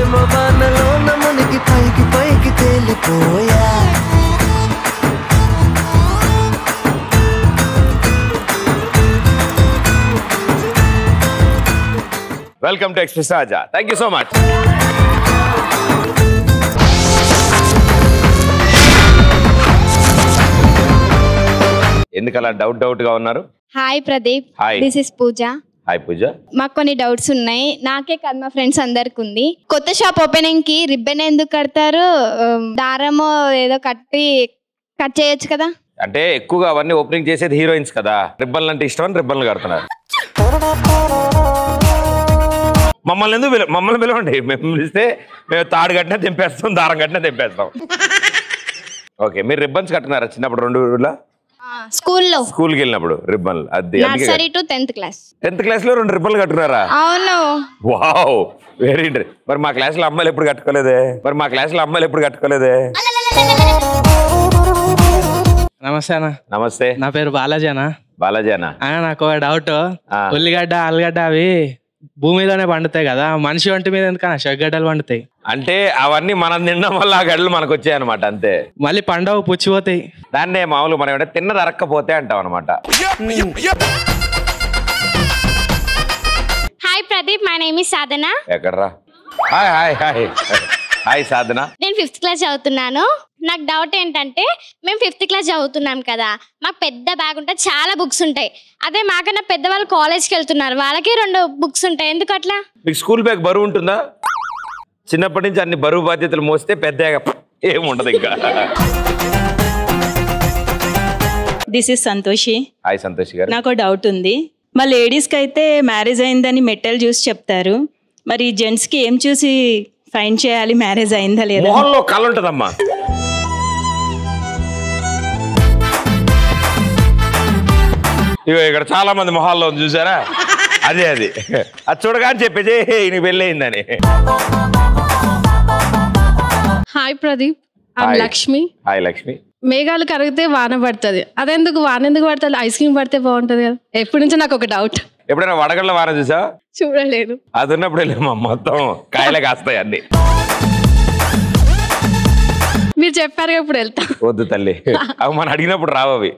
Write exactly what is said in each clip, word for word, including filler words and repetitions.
ప్రేమ వానలో నమునికి పైకి పైకి తేలిపోయా welcome to express Raja. Thank you so much. ఎందుకు అలా డౌట్ డౌట్ గా ఉన్నారు? Hi Pradeep, this is Pooja. Hi Pooja. మాకు కొన్ని డౌట్స్ ఉన్నాయి, నాకే కాదు మా ఫ్రెండ్స్ అందరికి ఉంది. కొత్త షాప్ ఓపెనింగ్ కి రిబ్బన్ ఎందుకు కడతారు? దారమో ఏదో కట్టి కట్ చేయొచ్చు కదా. అంటే ఎక్కువగా అవన్నీ ఓపెనింగ్ చేసేది హీరోయిన్స్ కదా, రిబ్బన్లు అంటే ఇష్టం అని రిబ్బన్లు కడుతున్నారు. మమ్మల్ని ఎందుకు పిల మమ్మల్ని పిలవండి, మేము పిలిస్తే మేము తాడు కట్టినా తెంపేస్తాం, దారం కట్టినా తెంపేస్తాం. ఓకే, మీరు రిబ్బన్స్ కట్టినారా చిన్నప్పుడు? రెండు ఊళ్ళో స్కూల్లో స్కూల్కి వెళ్ళినప్పుడు రిబ్బన్లు, అది nursery to tenth class. Tenth class లో రెండు రిబ్బన్లు కట్టుకున్నారా? అవును. Wow, very interest. మరి మా క్లాస్ లో అమ్మాయిలు ఎప్పుడు కట్టుకోలేదే? మరి మా క్లాస్ లో అమ్మాయిలు ఎప్పుడు కట్టుకోలేదే? నమస్తే అన్న. నమస్తే. నా పేరు బాలాజీ అన్న. బాలాజీ అన్న, నాకు ఒక డౌట్. ఉల్లిగడ్డ ఆలుగడ్డ అవి భూమి మీదనే పండుతాయి కదా, మనిషి ఒంటి మీద ఎందుకన్నా చెగడ్డలు పండుతాయి? అంటే అవన్నీ మనం తినడం వల్ల ఆ గడ్డలు మనకు వచ్చాయి అనమాట, అంతే. మళ్ళీ పండవ పుచ్చిపోతాయి. దాన్నే మామూలు మనం ఏంటంటే తిన్నది అరక్కపోతే అంటాం అనమాట. Hi Pradeep, my name is Sadhana. ఎక్కడరా? Hi hi hi hi Sadhana. నేను ఫిఫ్త్ క్లాస్ చదువుతున్నాను. నాకు డౌట్ ఏంటంటే, మేము ఫిఫ్త్ క్లాస్ చదువుతున్నాం కదా, మాకు పెద్ద బ్యాగ్ ఉంటుంది, చాలా బుక్స్ ఉంటాయి. అదే మాకన్నా పెద్దవాళ్ళు కాలేజ్కి వెళ్తున్నారు, వాళ్ళకి రెండు బుక్స్ ఉంటాయి, ఎందుకు అట్లా? మీకు స్కూల్ బ్యాగ్ బరువు ఉంటుందా? చిన్నప్పటి నుంచి అన్ని బరువు బాధ్యతలు మోస్తే పెద్దగా ఏముండదు ఇంకా. This is Santoshi. Hi Santoshi గారు. నాకు డౌట్ ఉంది. మా లేడీస్కి అయితే మ్యారేజ్ అయిందని మెట్టలు చూసి చెప్తారు, మరి జెంట్స్కి ఏం చూసి ఫైండ్ చేయాలి మ్యారేజ్ అయిందా లేదా? మొహంలో కళ ఉంటుందమ్మా. ఇగో ఇక్కడ చాలా మంది మొహాల్లో ఉంది, చూసారా? అదే అది అది చూడగానే చెప్పేసి ఈయన పెళ్ళయిందని. హాయ్ ప్రదీప్, లక్ష్మి. హాయ్ లక్ష్మి. మేఘాలు కరిగితే వాన పడుతుంది, అదెందుకు వాన ఎందుకు పడుతుంది? ఐస్ క్రీమ్ పడితే బాగుంటది కదా. ఎప్పటి నుంచో నాకు ఒక డౌట్. ఎప్పుడైనా వడగళ్ళ వాన చూసా? చూడలేదు. అది ఉన్నప్పుడు వెళ్ళామా, మొత్తం కాయలే కాస్తాయి అన్ని. మీరు చెప్పారు ఇప్పుడు వెళ్తా. వద్దు తల్లి, అవి మనం అడిగినప్పుడు రావవి.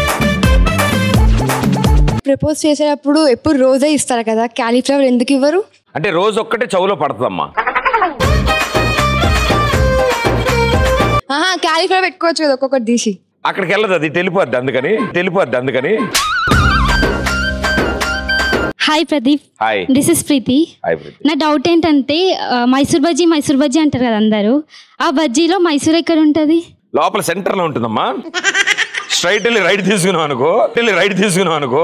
ప్రపోజ్ చేసేటప్పుడు ఎప్పుడు రోజే ఇస్తారు కదా, క్యాలీఫ్లవర్ ఎందుకు ఇవ్వరు? అంటే రోజు ఒక్కటే చెవులో పడుతుందమ్మా. ఆహా, క్యాలీఫ్లవర్ పెట్టుకోవచ్చు కదా ఒక్కొక్కటి తీసి. అక్కడికి వెళ్ళదు, అది తెలిపోద్ది, అందుకని తెలిపోద్ది అందుకని. Hi Pradeep. Hi, this is Preethi. Hi Preethi. నా డౌట్ ఏంటంటే, మైసూర్ బజ్జీ మైసూర్ బజ్జీ అంటారు కదా అందరూ, ఆ బజ్జీలో మైసూర్ ఎక్కడ ఉంటుంది? లోపల సెంటర్ లో ఉంటుందమ్మా. స్ట్రైట్ వెళ్ళి రైట్ తీసుకున్నాం అనుకో, వెళ్ళి రైట్ తీసుకున్నాం అనుకో,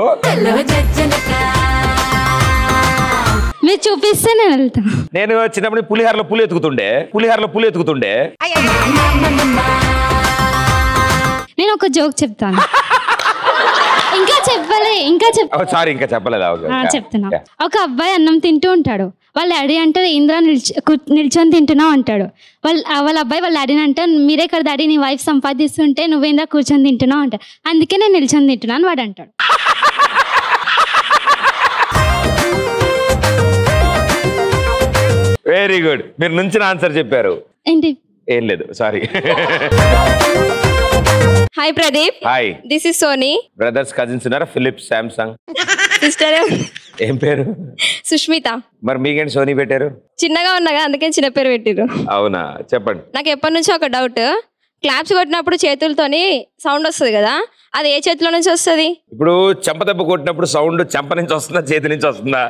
మీరు చూపిస్తే నేను వెళ్తా. నేను చిన్నప్పుడు పులిహారలో పులి ఎత్తుకుతుండే పులిహారలో పులి ఎత్తుకుతుండే నేను ఒక జోక్ చెప్తాను. ఇంకా చెప్పలే ఇంకా చెప్ సారీ ఇంకా చెప్పలేదా? చెప్తున్నా. ఒక అబ్బాయి అన్నం తింటూ ఉంటాడు, వాళ్ళ డాడీ అంటే ఇంద్ర నిల్చొ నిల్చొని తింటున్నావు అంటాడు. వాళ్ళ వాళ్ళ అబ్బాయి వాళ్ళ డాడీని అంటే, మీరే కదా డాడీ నీ వైఫ్ సంపాదిస్తుంటే నువ్వేంద్ర కూర్చొని తింటున్నావు అంటాడు. అందుకే నేను నిల్చొని తింటున్నాను వాడు అంటాడు. వెరీ గుడ్, మీరు నుంచిన ఆన్సర్ చెప్పారు. ఏంటి? ఏం లేదు, sorry. Hi Pradeep. Hi, this is Sony. Brothers cousins ఉన్నారా? Philips, Samsung. సిస్టర్ ఏం పేరు? సుష్మిత. మరి మీకేంటి సోనీ పెట్టారు? చిన్నగా ఉన్నాగా అందుకే చిన్న పేరు పెట్టిరు. అవునా, చెప్పండి. నాకు ఎప్పటి నుంచో ఒక డౌట్. క్లాప్స్ కొట్టినప్పుడు చేతులతోని సౌండ్ వస్తుంది కదా, అది ఏ చేతిలో నుంచి వస్తుంది? ఇప్పుడు చెంప దెబ్బ కొట్టినప్పుడు సౌండ్ చెంప నుంచి వస్తుందా, చేతి నుంచి వస్తుందా?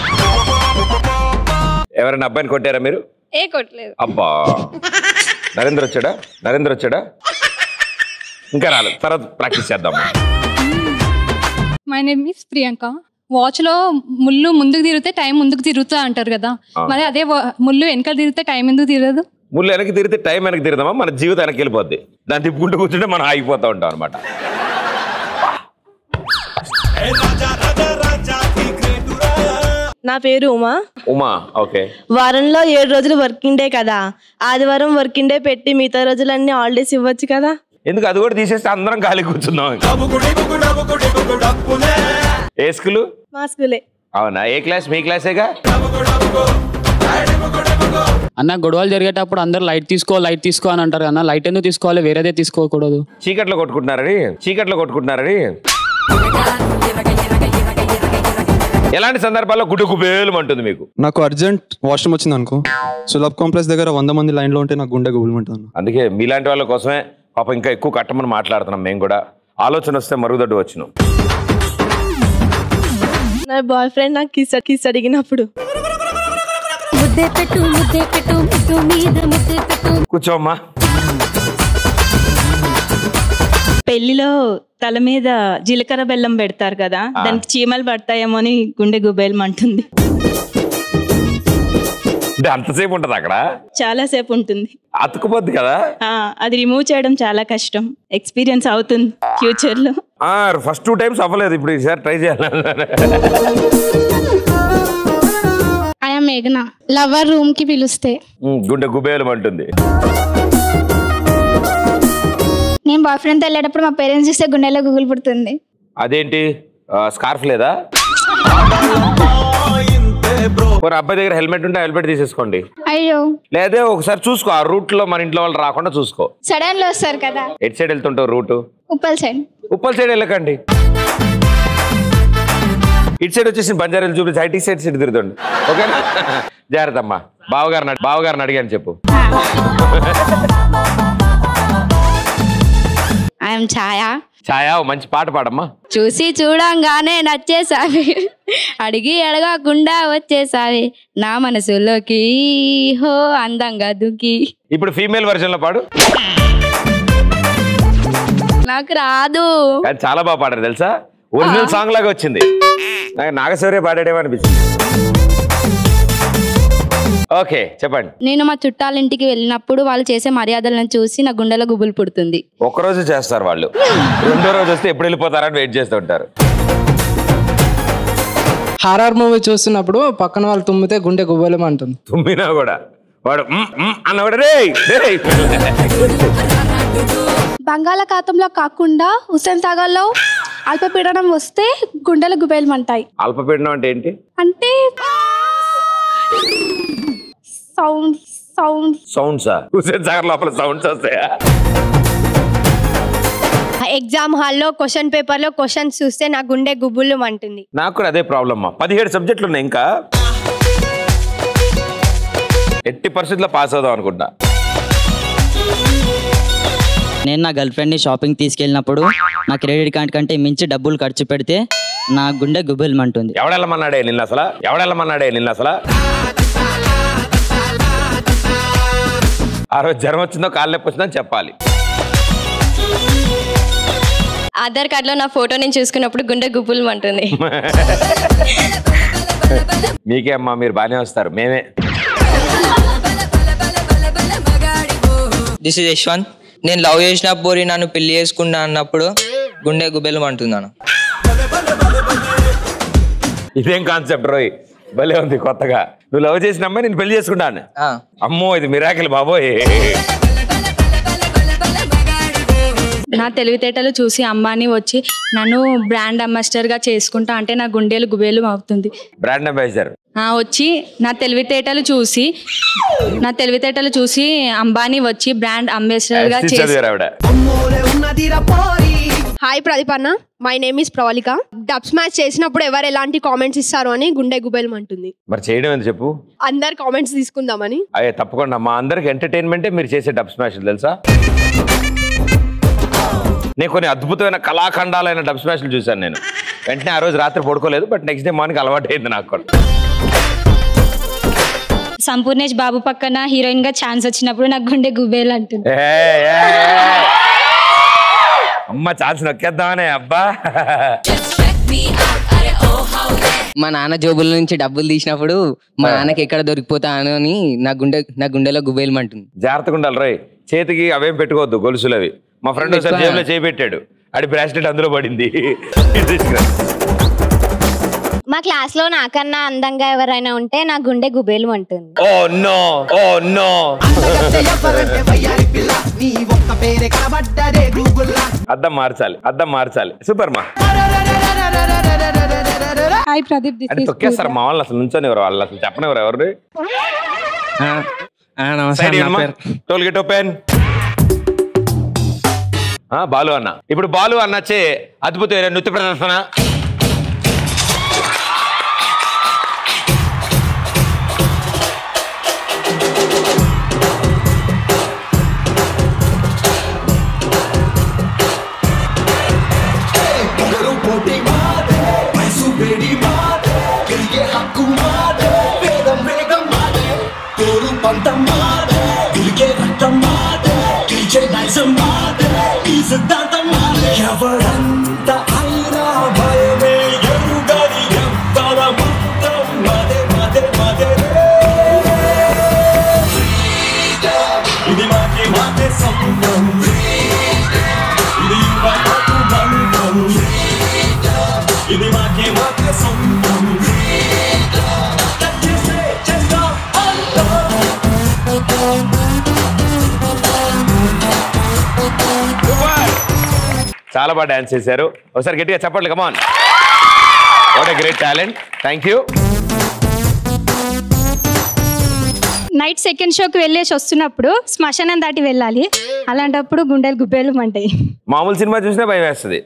ఎవరైనా అబ్బాయిని కొట్టారా మీరు? ఏ కొట్టలేదు. అబ్బా, నరేంద్ర వచ్చాడా? నరేంద్ర వచ్చాడా? ఇంకా రాలేదు, తర్వాత ప్రాక్టీస్ చేద్దాం. My name is Priyanka. Watch లో ముళ్ళు ముందుకు తిరిగితే టైం ముందుకు తిరుగుతా అంటారు కదా, మరి అదే ముళ్ళు వెనకాల తిరిగితే టైం ఎందుకు తిరగదు? ముళ్ళు వెనక్కి తిరిగితే టైం వెనక్కి తిరుగుదామా, మన జీవితం వెనక్కి వెళ్ళిపోద్ది. దాన్ని తిప్పుకుంటూ కూర్చుంటే మనం ఆగిపోతూ ఉంటాం అనమాట. నా పేరు ఉమా. ఉమా, ఓకే. వారంలో ఏడు రోజులు వర్కింగ్ డే కదా, ఆదివారం వర్కింగ్ డే పెట్టి మిగతా రోజులన్నీ హాలిడేస్ ఇవ్వచ్చు కదా. ఎందుకు? అది కూడా తీసేస్తే అందరం ఖాళీ కూర్చుందాం. ఏ స్కూలు? మా స్కూలే. అవునా, ఏ క్లాస్? మీ క్లాసేగా. అన్న గొడవలు జరిగేటప్పుడు అందరు లైట్ తీసుకో లైట్ తీసుకో అని అంటారు అన్న. లైట్ ఎందుకు తీసుకోవాలి, వేరేదే తీసుకోకూడదు? చీకట్లో కొట్టుకుంటున్నారని చీకట్లో కొట్టుకుంటున్నారని ఎలాంటి సందర్భాల్లో గుడ్డు గుబేలు అంటుంది మీకు? నాకు అర్జెంట్ వాష్రూమ్ వచ్చింది అనుకో, సులభ్ కాంప్లెక్స్ దగ్గర వంద మంది లైన్ లో ఉంటే నాకు గుండె గుబులుమంటుంది. అందుకే మీలాంటి వాళ్ళ కోసమే పాపం ఇంకా ఎక్కువ కట్టమని మాట్లాడుతున్నాం మేము కూడా. ఆలోచన వస్తే మరుగుదొడ్డు వచ్చును. నా బాయ్ ఫ్రెండ్ నాకు కిస్ కిస్ అడిగినప్పుడు కూర్చోమ్మా. పెళ్లిలో తల మీద జీలకర్ర బెల్లం పెడతారు కదా, దానికి చీమలు పడతాయేమో అని గుండె గుబేలమంటుంది. అంటే అంతసేపు ఉంటుంది అక్కడ? చాలా సేపు ఉంటుంది. అతుకుపోద్ది కదా అది, రిమూవ్ చేయడం చాలా కష్టం. ఎక్స్పీరియన్స్ అవుతుంది ఫ్యూచర్ లో. ఫస్ట్ టూ టైమ్స్ అవ్వలేదు, ఇప్పుడు ఈసారి ట్రై చేయాలి. ఆయా మేఘన లవర్ రూమ్ కి పిలుస్తే గుండె గుబేలమంటుంది. నేను బాయ్ ఫ్రెండ్ తో వెళ్ళేటప్పుడు మా పేరెంట్స్ చూస్తే గుండెలో గుగులు పుడుతుంది. అదేంటి స్కార్ఫ్ లేదా? అబ్బాయి దగ్గర హెల్మెట్ ఉంటే హెల్మెట్ తీసేసుకోండి. అయ్యో లేదా ఒకసారి చూసుకో, ఆ రూట్ లో మన ఇంట్లో వాళ్ళు రాకుండా చూసుకో. సడన్ లో వస్తారు కదా. ఎట్ సైడ్ వెళ్తుంటావు route? Uppal side. Uppal side వెళ్ళకండి, ఇటు సైడ్ వచ్చేసి బంజారాలు చూపించి ఐటీ సైడ్ సైడ్ తిరుగుతుంది. ఓకేనా? జాగ్రత్త అమ్మా. బావగారిని బావగారిని అడిగాను చెప్పు. ఐఎమ్ ఛాయా. ఛాయా మంచి పాట పాడమ్మా. చూసి చూడంగానే నచ్చేసావి, అడిగి అడగకుండా వచ్చేసావి నా మనసులోకి, హో అందంగా దుకి. ఇప్పుడు ఫీమేల్ వర్షన్ లో పాడు. నాకు రాదు. చాలా బాగా పాడారు తెలుసా, ఒరిజినల్ సాంగ్ లాగా వచ్చింది. నాకు నాగశౌర్య పాడేమో అనిపించింది. ఓకే చెప్పండి. నేను మా చుట్టాలింటికి వెళ్ళినప్పుడు వాళ్ళు చేసే మర్యాదలను చూసి నా గుండెలో గుబులు పుడుతుంది. ఒక్కరోజు చేస్తారు వాళ్ళు, రెండో రోజు వస్తే ఎప్పుడు వెళ్ళిపోతారని వెయిట్ చేస్తూ ఉంటారు. హారర్ మూవీ చూస్తున్నప్పుడు పక్కన వాళ్ళు తుమ్మితే గుండె గుబేలమంటుంది. తుమ్మినా కూడా వాడు అన్నవాడు రే. బంగాళాఖాతంలో కాకుండా హుస్సేన్ సాగర్ లో అల్పపీడనం వస్తే గుండెలు గుబేలమంటాయి. అల్పపీడనం అంటే ఏంటి? అంటే సౌండ్ సౌండ్ సౌండ్సా? హుస్సేన్ సాగర్ లోపల సౌండ్స్ వస్తాయా? ఎగ్జామ్ హాల్లో క్వశ్చన్ పేపర్ లో క్వశ్చన్స్ చూస్తే నా గుండె గుబులు అంటుంది. నాకు కూడా అదే ప్రాబ్లమ్. పదిహేడు సబ్జెక్టులు ఉన్నాయి, ఇంకా ఎట్టి పరిస్థితుల్లో పాస్ అవుదాం అనుకుంటా. నేను నా గర్ల్ ఫ్రెండ్ని షాపింగ్ తీసుకెళ్ళినప్పుడు నా క్రెడిట్ కార్డ్ కంటే మించి డబ్బులు ఖర్చు పెడితే నా గుండె గుబులమంటుంది. ఎవడెళ్ళమన్నాడే నిన్న అసలు? ఎవడెళ్ళమన్నాడే నిన్న అసలు? ఆ రోజు జ్వరం వచ్చిందో కాళ్ళు నొప్పి వచ్చిందో చెప్పాలి. ఆధార్ కార్డులో నా ఫోటో నేను చూసుకున్నప్పుడు గుండె గుబులు అంటుంది. మీకే అమ్మా, మీరు బాగానే వస్తారు, మేమే. This is Yashwant. నేను లవ్ చేసినప్పుడు నన్ను పెళ్లి చేసుకున్నా అన్నప్పుడు గుండె గుబెలు అంటున్నాను. ఇదేం కాన్సెప్ట్ రోయ్, భలే ఉంది కొత్తగా. నువ్వు లవ్ చేసిన అమ్మాయి నేను పెళ్లి చేసుకుంటాను. అమ్మో ఇది మిరాకిల్ బాబోయ్. నా తెలివితేటలు చూసి అంబానీ వచ్చి నన్ను బ్రాండ్ అంబాసిడర్ గా చేసుకుంటా అంటే నా గుండెలు గుబేలు అవుతుంది. బ్రాండ్ అంబాసిడర్ వచ్చి నా తెలివితేటలు చూసి నా తెలివితేటలు చూసి అంబానీ వచ్చి బ్రాండ్ అంబాసిడర్ గా చేసి. హాయ్ ప్రదీప్ అన్న, my name is Pravalika. Dubsmash చేసినప్పుడు ఎవరు ఎలాంటి కామెంట్స్ ఇస్తారు అని గుండె గుబేలు అంటుంది. మరి చేయడం అని చెప్పు. అందరు కామెంట్స్ తీసుకుందామని. అయ్యే తప్పకుండా, మా అందరికి ఎంటర్టైన్మెంటే మీరు చేసే డబ్ స్మాష్ తెలుసా. నేను కొన్ని అద్భుతమైన కళాఖండాలైన డబ్ స్మాష్లు చూశాను నేను. వెంటనే ఆ రోజు రాత్రి పడుకోలేదు, బట్ నెక్స్ట్ డే మార్నింగ్ అలవాటు అయింది నాకు కూడా. సంపూర్ణేష్ బాబు పక్కన హీరోయిన్ గా ఛాన్స్ వచ్చినప్పుడు నాకు గుండె గుబేలు అంటుంది. అమ్మ ఛాన్స్ నొక్కేద్దామనే అబ్బా. మా నాన్న జోబుల నుంచి డబ్బులు తీసినప్పుడు మా నాన్నకి ఎక్కడ దొరికిపోతాను అని నా గుండె నా గుండెలో గుబేలమంటుంది. జాగ్రత్తగా ఉండాలి రోయ్, చేతికి అవేం పెట్టుకోవద్దు గొలుసులు అవి. మా ఫ్రెండ్ ఒకసారి జేబులో చేయి పెట్టాడు, అడి బ్రాస్లెట్ అందులో పడింది. మా క్లాస్ లో నాకన్నా అందంగా ఎవరైనా ఉంటే నా గుండె గుబేలు అంటుంది. Oh no oh no. అద్దం మార్చాలి, అద్దం మార్చాలి. సూపర్ మా. హాయ్ ప్రదీప్, అంటే తొక్కేస్తారు మా వాళ్ళు, అసలు నుంచొని ఎవరు వాళ్ళు అసలు చెప్పనివ్వరు ఎవరు. Toll gate open. బాలు అన్న, ఇప్పుడు బాలు అన్నచ్చే అద్భుతమైన నృత్య ప్రదర్శన. ఎవరంత అయినా భయమే ఎరుగని ఎవ్వర మొత్తం మదే మదే మదే ఇది మాకే మాకే సొంతం ఇది యువతకు బంధం ఇది మాకే మాకే సొంతం చేసే చేస్తా చాలా బాగా డాన్స్ చేశారు. ఒకసారి గట్టిగా చెప్పండి. Come on, what a great talent. Thank you. Night second షోకి వెళ్ళేసి వస్తున్నప్పుడు శ్మశానం దాటి వెళ్ళాలి. అలాంటప్పుడు గుండెలు గుబ్బేలు మంటాయి. మామూలు సినిమా చూసినా భయం వేస్తుంది.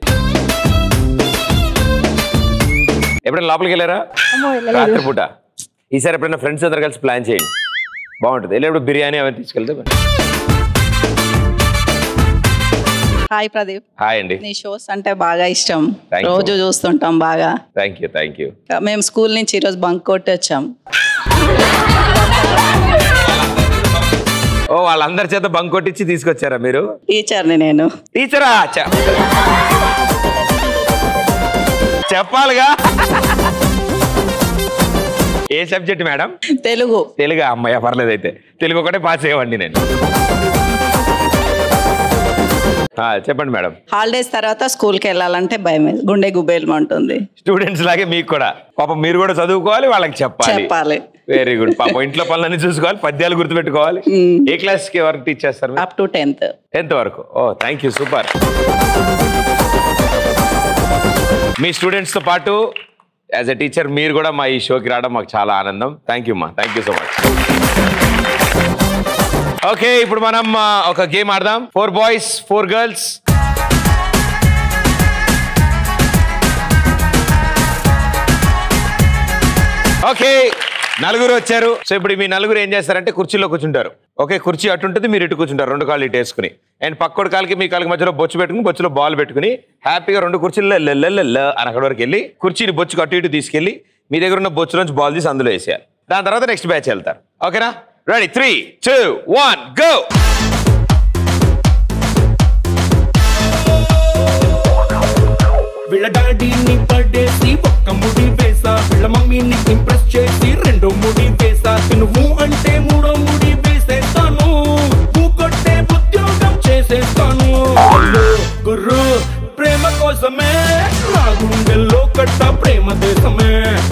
ఎప్పుడైనా లోపలికి వెళ్ళారా రాత్రిపూట? ఈసారి ఎప్పుడైనా ఫ్రెండ్స్ అందరు కలిసి ప్లాన్ చేయండి, బాగుంటుంది. వెళ్ళేప్పుడు బిర్యానీ అవన్నీ తీసుకెళ్తే. హాయ్ ప్రదీప్. హాయ్ అండి. నీ షోస్ అంటే బాగా ఇష్టం, Thank you. రోజు చూస్తుంటాం బాగా. Thank you thank you. మేము స్కూల్ నుంచి ఈరోజు బంక్ కొట్టి వచ్చాం. ఓ, వాళ్ళందరి చేత బంక్ కొట్టించి తీసుకొచ్చారా మీరు? టీచర్ని నేను. టీచరా? చెప్పాలిగా. ఏ సబ్జెక్ట్ మేడం? తెలుగు. తెలుగు అమ్మాయి పర్లేదు, అయితే తెలుగు ఒకటే పాస్ అయ్యేవాడిని నేను. చెప్పండి మేడం. హాలిడేస్ తర్వాత స్కూల్కి వెళ్ళాలంటే భయం, గుండె గుబేలు ఉంటుంది. స్టూడెంట్స్ లాగే మీకు కూడా పాపం మీరు కూడా చదువుకోవాలి, వాళ్ళకి చెప్పాలి. చెప్పాలి. Very good. పాపం ఇంట్లో పనులన్నీ చూసుకోవాలి, పద్యాలు గుర్తుపెట్టుకోవాలి. ఏ క్లాస్ కి వరకు టీచ్ చేస్తారు? Up to tenth. టెన్త్ వరకు. Oh, thank you, super. మీ స్టూడెంట్స్ తో పాటు యాజ్ ఎ టీచర్ మీరు కూడా మా ఈ షోకి రావడం మాకు చాలా ఆనందం. థ్యాంక్ యూ మా, thank you so much. Okay, ఇప్పుడు మనం ఒక గేమ్ ఆడదాం. Four boys four girls. Okay, నలుగురు వచ్చారు. సో ఇప్పుడు మీ నలుగురు ఏం చేస్తారంటే కుర్చీలో కూర్చుంటారు. ఓకే, కుర్చీ అటు ఉంటుంది, మీరు ఇటు కూర్చుంటారు, రెండు కాళ్ళు ఇటు వేసుకుని. అండ్ పక్కోడి కాళ్ళకి మీ కాళ్ళకి మధ్యలో బొచ్చు పెట్టుకుని, బొచ్చులో బాల్ పెట్టుకుని హ్యాపీగా రెండు కుర్చీల్లో లెల్ల అని అక్కడి వరకు వెళ్ళి కుర్చీని బొచ్చుకు అటు ఇటు తీసుకెళ్ళి మీ దగ్గర ఉన్న బొచ్చు నుంచి బాల్ తీసి అందులో వేసేయాలి. దాని తర్వాత నెక్స్ట్ బ్యాచ్ వెళ్తారు. ఓకేనా? Ready? Three two one go. వీళ్ళ డాడీని పడేసి ఒక్క ముడి వేసా, వీళ్ళ మమ్మీని ఇంప్రెస్ చేసి రెండో ముడి వేసా, నువ్వు అంటే మూడో ముడి వేసేస్తాను, నువ్వు కొట్టే ఉద్యోగం చేసేస్తాను. గుర్రు ప్రేమ కోసమే నా గుండెల్లో కట్ట ప్రేమ దేశమే.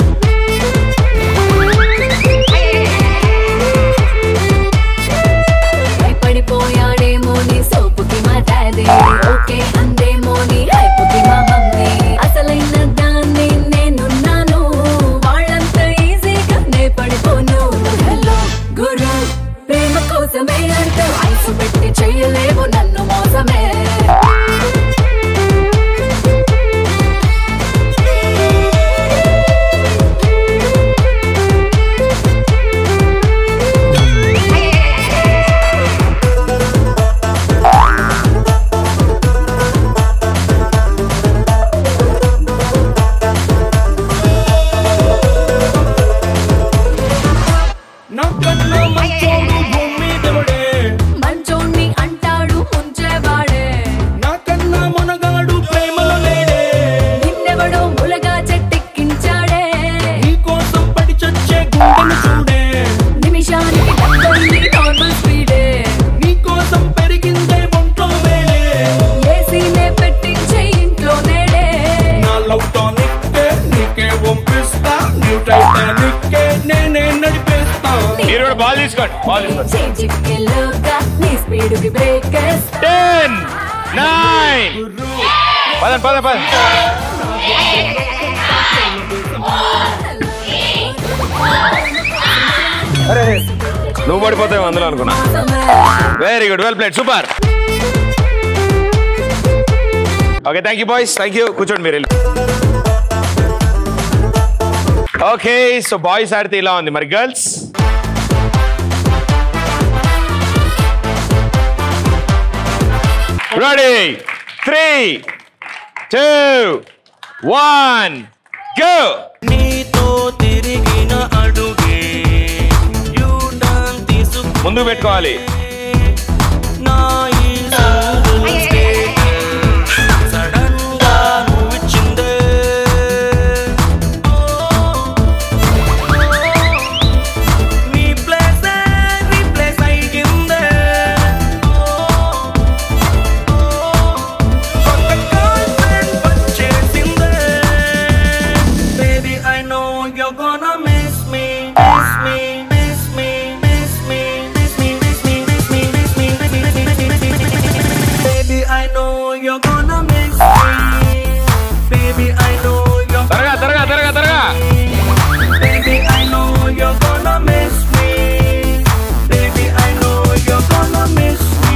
పడిపోయాడేమో నీ సోపుకి మా డాడీ, ఓకే అందేమో నీ హైపుకి మా మమ్మీ, అసలైన దాన్ని నేనున్నాను, వాళ్ళంత ఈజీగా నే పడిపోను. హలో గురు ప్రేమ కోసమే అంటూ ఐసు పెట్టి చెయ్యలేవు నన్ను మోసమే. మంచోణ్ణి అంటాడు ముంచేవాడే, నాకన్నా మునగాడు ప్రేమలో లేడే, నిన్నెవడో ములగా చెట్టెక్కించాడే, నీకోసం పడి చచ్చే గుండెను చూడే, నిమిషానికి డెబ్బై నార్మల్ స్పీడే, నీకోసం పెరిగిందే ఒంట్లో వేడే, ఏసీనే పెట్టించే ఇంట్లో నేడే, నా లవ్ టానిక్ నీకే పంపిస్తా, న్యూ టైటానిక్ నేనే నడిపేస్తా. మీరు బాల్ తీసుకోండి, బాల్ తీసుకోండి. నీ స్పీడ్ కి బ్రేకర్స్. టెన్ నైన్ పద పద పద. అరే నువ్వు పడిపోతావు అందులో అనుకున్నా. Very good, well played, super. Okay, thank you boys, thank you. కూర్చోండి మీరు. ఓకే, సో బాయ్స్ ఆడితే ఇలా ఉంది, మరి girls? Ready, three two one go. నీతో తిరిగిన అడుగే యూటర్న్ తీసుకు ముందు పెట్టుకోవాలి. నా ఈ సింగిల్ స్టేట్ సడన్ గా నువ్వు ఇచ్చిందే నీ ప్లేస్ రీప్లేస్ అయ్యిందే కొత్త కాన్సెప్ట్ వచ్చేసిందే baby I know you gonna miss me miss me miss me miss me miss me miss me miss me miss me baby I know you're gonna miss me baby I know you're త్వరగా త్వరగా త్వరగా త్వరగా baby I know you're gonna miss me baby I know you're gonna miss me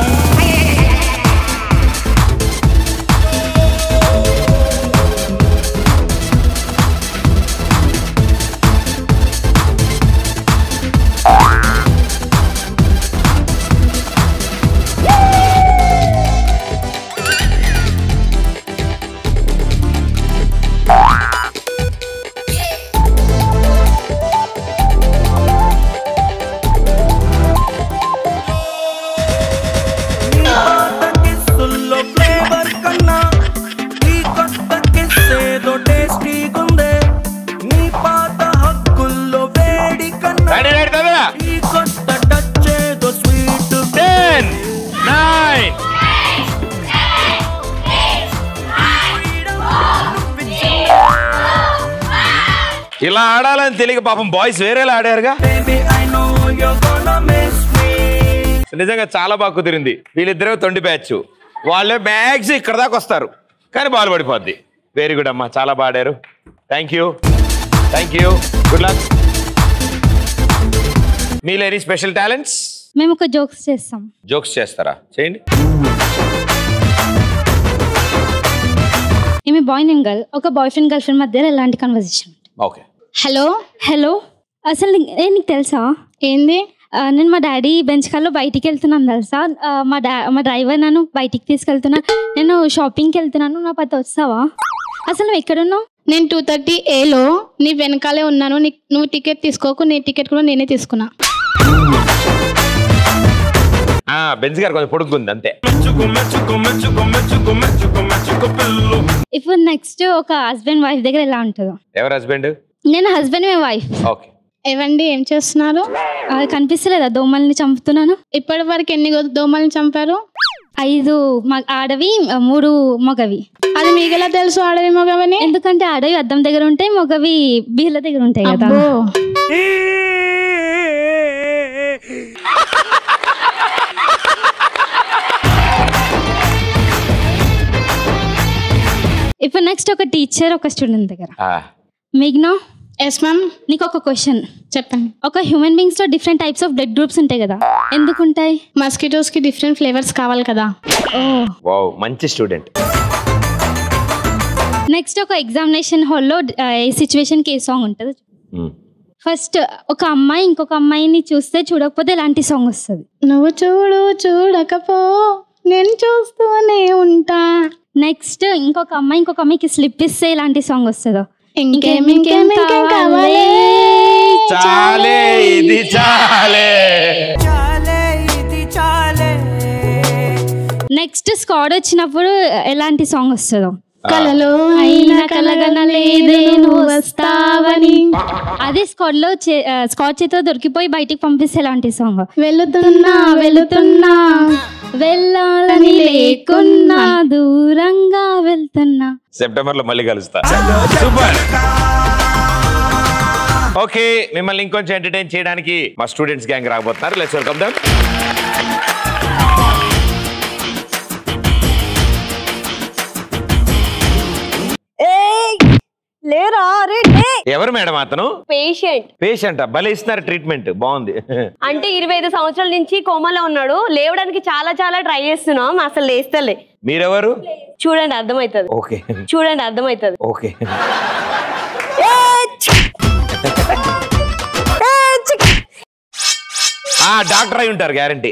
ఇలా ఆడాలని తెలియక పాపం boys వేరేలా ఆడారుగా. నిజంగా చాలా బాగా కుదిరింది. వీళ్ళిద్దరే తొండి బ్యాచ్, వాళ్ళే మ్యాక్స్ ఇక్కడ దాకా వస్తారు కానీ బాల్ పడిపోద్ది. వెరీ గుడ్ అమ్మా, చాలా బాగా ఆడారు. Thank you, thank you, good luck. మీలో ఎనీ స్పెషల్ టాలెంట్స్? మేము ఒక జోక్స్ చేస్తాం. జోక్స్ చేస్తారా? చేయండి. ఈమె బాయ్ నేమ్ గర్ల్, ఒక బాయ్ ఫ్రెండ్ గర్ల్ ఫ్రెండ్ మధ్య ఎలాంటి కన్వర్సేషన్? ఓకే. హలో హలో అసలు నీ- ఏ నీకు తెలుసా ఏంది? ఆ, నేను మా డాడీ బెంచ్ కార్లో బయటికి వెళ్తున్నాను తెలుసా. ఆ, మా డా మా డ్రైవర్ నన్ను బయటికి తీసుకెళ్తున్నా. నేను షాపింగ్కి వెళ్తున్నాను, నా పత్త వస్తావా? అసలు నువ్వు ఎక్కడున్నావు? నేను టూ థర్టీ ఏలో నీ వెనకాలే ఉన్నాను. నీ నువ్వు టికెట్ తీసుకోకు, నీ టికెట్ కూడా నేనే తీసుకున్నా. బెంజ్ గారు కొంచెం పొడుగుంది అంతే. ఇప్పుడు నెక్స్ట్ ఒక హస్బెండ్ వైఫ్ దగ్గర ఎలా ఉంటుందో. ఎవరు హస్బెండ్? నేను హస్బెండ్, మేము వైఫ్. ఓకే. ఏవండి ఏం చేస్తున్నారు? అది కనిపిస్తలేదా? దోమల్ని చంపుతున్నాను. ఇప్పటి వరకు ఎన్ని గో- దోమల్ని చంపారు? ఐదు మ- ఆడవి, మూడు మగవి. అది మీకు ఎలా తెలుసు ఆడవి మగవని? ఎందుకంటే ఆడవి అద్దం దగ్గర ఉంటాయి, మగవి బీళ్ళ దగ్గర ఉంటాయి కదా. అబ్బో. ఇప్పుడు నెక్స్ట్ ఒక టీచర్ ఒక స్టూడెంట్ దగ్గర. మిగ్నా, ఎస్ మ్యామ్. నీకు ఒక క్వశ్చన్ చెప్పండి. ఒక హ్యూమన్ బీయింగ్స్ లో different types of blood groups ఉంటాయి కదా, ఎందుకు ఉంటాయి? మస్కిటోస్ కి డిఫరెంట్ ఫ్లేవర్స్ కావాలి కదా. ఓ, వావ్, మంచి స్టూడెంట్. నెక్స్ట్ ఒక ఎగ్జామినేషన్ హాల్లో ఏ సిచ్యువేషన్ కి ఏ సాంగ్ ఉంటుంది? ఫస్ట్ ఒక అమ్మాయి ఇంకొక అమ్మాయిని చూస్తే చూడకపోతే ఎలాంటి సాంగ్ వస్తుంది? నువ్వు చూడు చూడకపో నేను చూస్తూనే ఉంటా. నెక్స్ట్ ఇంకొక అమ్మాయి ఇంకొక అమ్మాయికి స్లిప్ ఇస్తే ఎలాంటి సాంగ్ వస్తుందో? ఇంకేం ఇంకేం ఇంకేం కావాలి? చాలే ఇది చాలే. నెక్స్ట్ స్క్వాడ్ వచ్చినప్పుడు ఎలాంటి సాంగ్ వస్తుందో? కలలో అయినా కలగనలేదే నువ్వు వస్తావని. అదే స్క్వాడ్ లో స్క్వాడ్ చేతిలో దొరికిపోయి బయటికి పంపిస్తే ఎలాంటి సాంగ్? వెళుతున్నా వెళుతున్నా వెళ్ళాలని లేకున్నా దూరంగా వెళ్తున్నా. సెప్టెంబర్ లో మళ్ళీ కలుస్తా. సూపర్. ఓకే, మిమ్మల్ని ఇంకొంచెం ఎంటర్టైన్ చేయడానికి మా స్టూడెంట్స్ గ్యాంగ్ రాబోతున్నారు. Let's welcome them. లేరా అరే ఎవరు మేడం అతను? పేషెంట్. పేషెంట్ భలే ఇస్తున్నారు ట్రీట్మెంట్, బాగుంది. అంటే ఇరవై ఐదు సంవత్సరాల నుంచి కోమాలో ఉన్నాడు, లేవడానికి చాలా చాలా ట్రై చేస్తున్నాం, అసలు లేస్తలే. మీరెవరు? చూడండి అర్థమవుతుంది. ఓకే చూడండి అర్థమవుతుంది. ఓకే. డాక్టర్ అయి ఉంటారు గ్యారంటీ.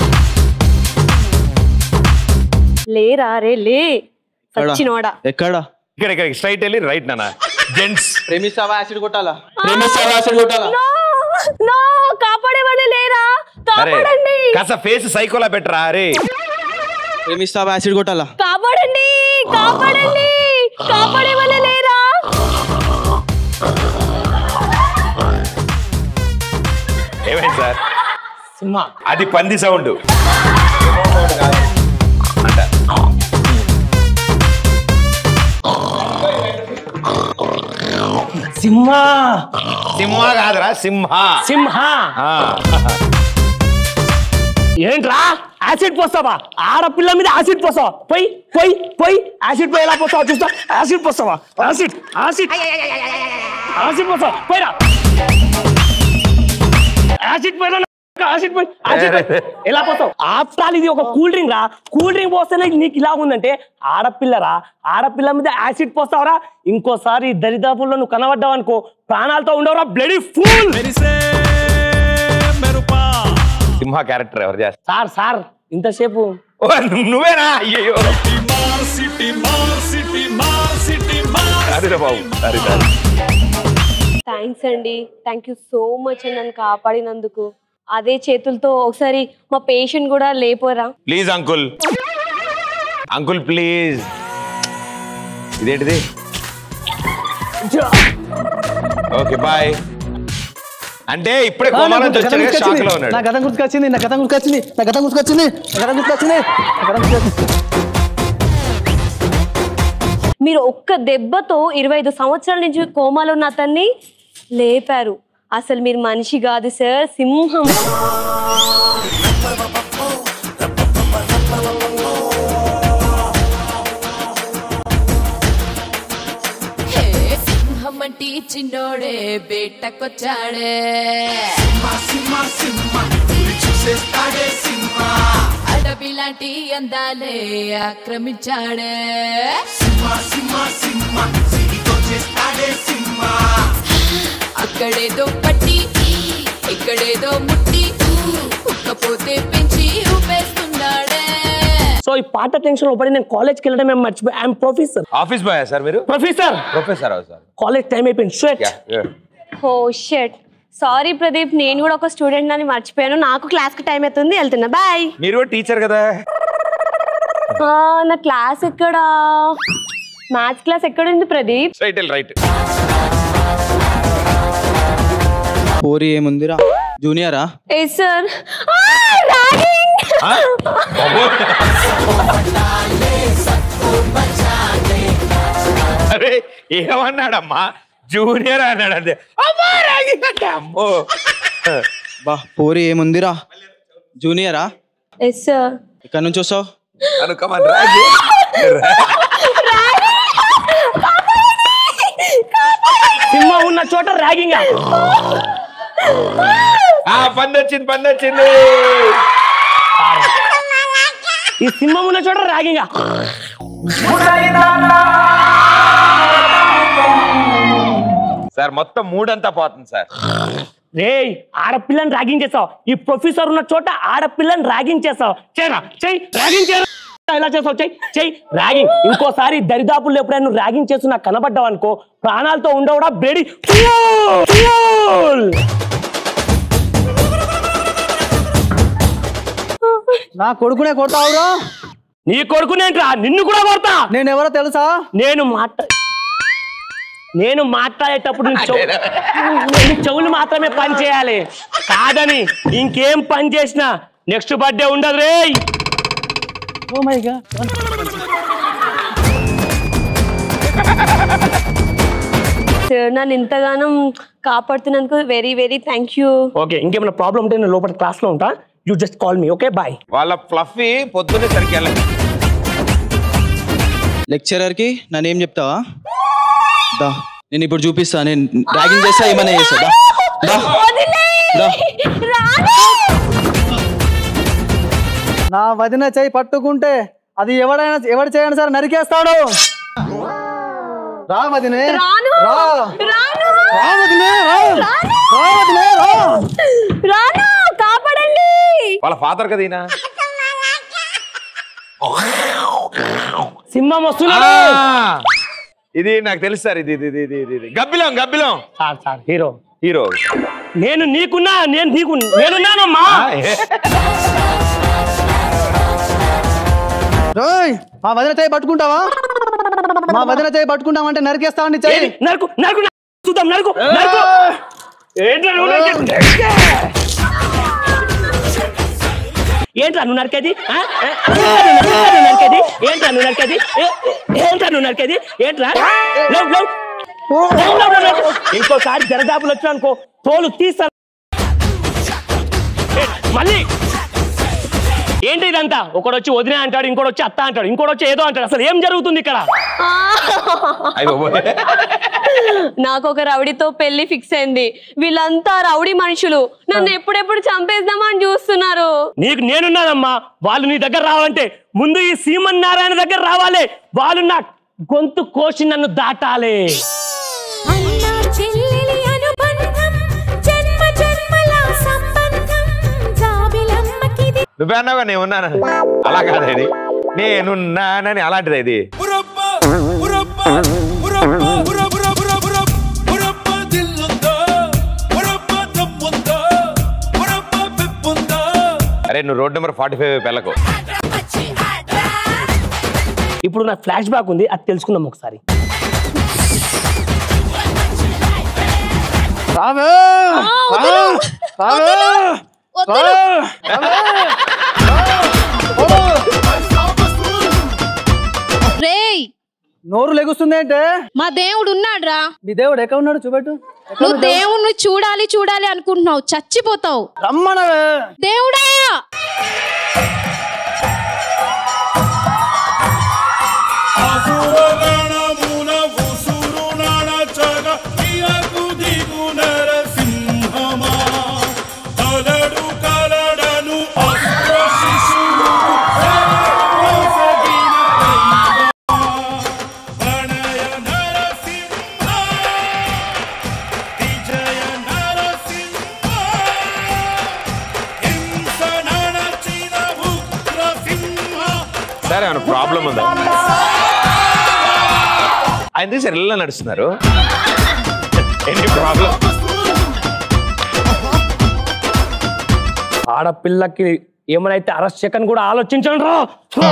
లేరా రే లే సచ్చినోడా. ఎక్కడ? ఇక్కడ ఇక్కడ స్ట్రైట్ వెళ్ళి రైట్ నానా. జెంట్స్ ప్రేమిస్తావా యాసిడ్ కొట్టాలా? ప్రేమిస్తావా యాసిడ్ కొట్టాలా? నో కాపాడేవాడే లేరా, అరే కాపాడండి. కాస్త ఫేస్ సైకోలా పెట్టరా. అరే ప్రేమిస్తావా యాసిడ్ కొట్టాలా? కాపాడండి కాపాడండి కాపాడేవాడే లేరా. ఏమైంది సార్? సింహ. అది పంది సౌండ్ అంట. సింహ. సింహ కాదురా, సింహ. సింహ. ఏంట్రా యాసిడ్ పోస్తావా? ఆడపిల్ల మీద యాసిడ్ పోస్తావా? పోయి పోయి పోయి యాసిడ్ పోయి ఎలా పోస్తావా చూస్తా. యాసిడ్ పోస్తావా? యాసిడ్ యాసిడ్ యాసిడ్ పోస్తావా? పోయిరా యాసిడ్ పోయినా యాసిడ్ పోయి యాసిడ్ ఎలా పోతావు? ఆఫ్టర్ ఆల్ ఇది ఒక కూల్ డ్రింక్ రా, కూల్ డ్రింక్ పోస్తేనే నీకు ఇలా ఉందంటే ఆడపిల్లరా, ఆడపిల్ల మీద యాసిడ్ పోస్తావరా? ఇంకోసారి దరిదాపుల్లో నువ్వు కనబడ్డావు అనుకో ప్రాణాలతో ఉండవురా బ్లడీ ఫూల్. సింహ క్యారెక్టర్ ఎవరు చేస్తారు? సార్ సార్ ఇంతసేపు నువ్వేనా? అయ్యో బాబు. థ్యాంక్స్ అండి, థ్యాంక్ యూ సో మచ్ అండి నన్ను కాపాడినందుకు. అదే చేతులతో ఒకసారి మా పేషెంట్ కూడా లేపోరా ప్లీజ్. Uncle uncle please. ఇదేంటిది? Okay boy. అంటే ఇప్పుడే కోమాలో వచ్చాడు, షాక్ లో ఉన్నాడు. నా గతం గుర్తుకొచ్చింది, నా గతం గుర్తుకొచ్చింది, నా గతం గుర్తుకొచ్చింది, నా గతం గుర్తుకొచ్చింది, నా గతం గుర్తుకొచ్చింది. మీరు ఒక్క దెబ్బతో ఇరవై ఐదు సంవత్సరాల నుంచి కోమాలో ఉన్న అతన్ని లేపారు. అసలు మీరు మనిషి కాదు సార్, సింహం. సింహమంటి చిన్నోడే బేటకొచ్చాడే, అడవి లాంటి అందాలే ఆక్రమించాడే, అక్కడేదో పట్టి ఇక్కడేదో ముట్టి ఉక్కపోతే పెంచి ఊపేస్తున్నాడే. సో ఈ పాట టెన్షన్ లో పడి నేను కాలేజ్కి వెళ్ళడం మేము మర్చిపోయి. I'm professor. Office boy sir మీరు? Professor. Professor sir. College time అయిపోయింది. Shut. Oh shut, sorry Pradeep, నేను కూడా ఒక స్టూడెంట్ అని మర్చిపోయాను. నాకు క్లాస్ కి టైం అవుతుంది, వెళ్తున్నా. బాయ్. మీరు టీచర్ కదా? నా క్లాస్ ఎక్కడ? మ్యాథ్స్ క్లాస్ ఎక్కడ ఉంది ప్రదీప్? Right right. పోరి ఏముందిరా? జూనియరా? ఏ సార్. అరే ఏమన్నాడమ్మా? జూనియర్ అన్నాడు అంతే. అమ్మో బా పోరి ఏముందిరా? జూనియరా? Yes sir. ఇక్కడ నుంచి వస్తావు? సింహ ఉన్న చోట ర్యాగింగ్. పంది వచ్చింది, పంది వచ్చింది. ఈ సింహం ఉన్న చోట ర్యాగింగ్. సార్ మొత్తం మూడంతా పోతుంది సార్. రే ఆడపిల్లని ర్యాగింగ్ చేస్తావు, ఈ ప్రొఫెసర్ ఉన్న చోట ఆడపిల్లని ర్యాగింగ్ చేస్తావు. చేయరా చెయ్యి, ర్యాగింగ్ చేయరా. ఎలా చేస్తావు? చెయ్యి చెయ్యి ర్యాగింగ్. ఇంకోసారి దరిదాపుల్లో ఎప్పుడైనా నువ్వు ర్యాగింగ్ చేస్తూ నాకు కనబడ్డావు అనుకో ప్రాణాలతో ఉండవుడా బ్లేడీ. నా కొడుకునే కొడతావురా? నీ కొడుకునేంట్రా, నిన్ను కూడా కొడతా. నేను ఎవరో తెలుసా? నేను మాట్లా నేను మాట్లాడేటప్పుడు నీ చెవు నీ చెవులు మాత్రమే పని చేయాలి, కాదని ఇంకేం పని చేసినా నెక్స్ట్ బర్త్డే ఉండదు రే. Oh my god. సార్ నన్ను ఇంతగానం కాపాడుతున్నందుకు very very thank you. Okay, ఇంకేమైనా ప్రాబ్లం ఉంటే నేను లోపల క్లాస్ లో ఉంటా. You just call me. Okay bye. వాళ్ళ ఫ్లఫీ పొద్దున్నే సరికి వెళ్ళండి. లెక్చరర్ కి నన్ను ఏం చెప్తావా? దా నేను ఇప్పుడు చూపిస్తా, నేను ర్యాగింగ్ చేస్తా ఏమైనా చేస్తా. దా, దా, దా. నా వదిన చేయి పట్టుకుంటే అది ఎవడైనా ఎవడు చేయండి సార్ నరికేస్తాడు. రా వదినే, రా రా వదినే, రా రా వదినే, రా రాను కాపాడండి. వాళ్ళ ఫాదర్ కదా ఈయన. సింహం వస్తున్నాడు. ఇది నాకు తెలుసు సార్. ఇది ఇది ఇది ఇది ఇది గబ్బిలం గబ్బిలం. సార్ సార్ హీరో హీరో నేను నీకున్నా, నేను నీకు నేనున్నానమ్మా. రోయ్ మా వదిన చేయి పట్టుకుంటావా? మా వదిన చేయి పట్టుకుంటామంటే నరికేస్తామండి చెయ్యి. నరుకు నరుకు చూద్దాం, నరుకు నరుకు. ఏంట్రా నువ్వు నరికేది? ఏంట్రా నువ్వు నరికేది? నరికేది ఏంట్రా నువ్వు నరికేది? ఏంట్రా నువ్వు నరికేది? ఏంట్రా ఇంకోసారి జరదాపులు వచ్చా అనుకో తోలు తీస్తా. మళ్ళీ ఏంటి ఇదంతా? ఒకడు వచ్చి వదిన అంటాడు, ఇంకోటి వచ్చి అత్త అంటాడు, ఇంకోటి వచ్చి ఏదో అంటాడు. అసలు ఏం జరుగుతుంది ఇక్కడ? నాకు ఒక రౌడీతో పెళ్లి ఫిక్స్ అయింది. వీళ్ళంతా రౌడీ మనుషులు నన్ను ఎప్పుడెప్పుడు చంపేద్దామని చూస్తున్నారు. నీకు నేనున్నానమ్మా. వాళ్ళు నీ దగ్గర రావాలంటే ముందు ఈ సీమన్ నారాయణ దగ్గర రావాలి. వాళ్ళు నా గొంతు కోసి నన్ను దాటాలి. నువ్వే అన్నావుగా నేను ఉన్నాను. అలా కాదండి, నేనున్నానని. అలాంటిది ఇది. అరే నువ్వు రోడ్ నెంబర్ ఫార్టీ ఫైవ్ వెళ్ళకు. ఇప్పుడు నాకు ఫ్లాష్ బ్యాక్ ఉంది, అది తెలుసుకుందాం ఒకసారి. రేయ్ నోరు లెగుస్తుంది అంటే మా దేవుడు ఉన్నాడ్రా. మీ దేవుడు ఎక్కడ ఉన్నాడు చూపెట్టు. నువ్వు దేవుణ్ణి చూడాలి చూడాలి అనుకుంటున్నావు, చచ్చిపోతావు. రమ్మనవే దేవుడా. సరే ఏమైనా ప్రాబ్లం ఉందా? ఆయన సార్ ఇలా నడుస్తున్నారు. Any problem? ఆడపిల్లకి ఏమైనా అరెస్ట్ చేయకని కూడా ఆలోచించండి రా.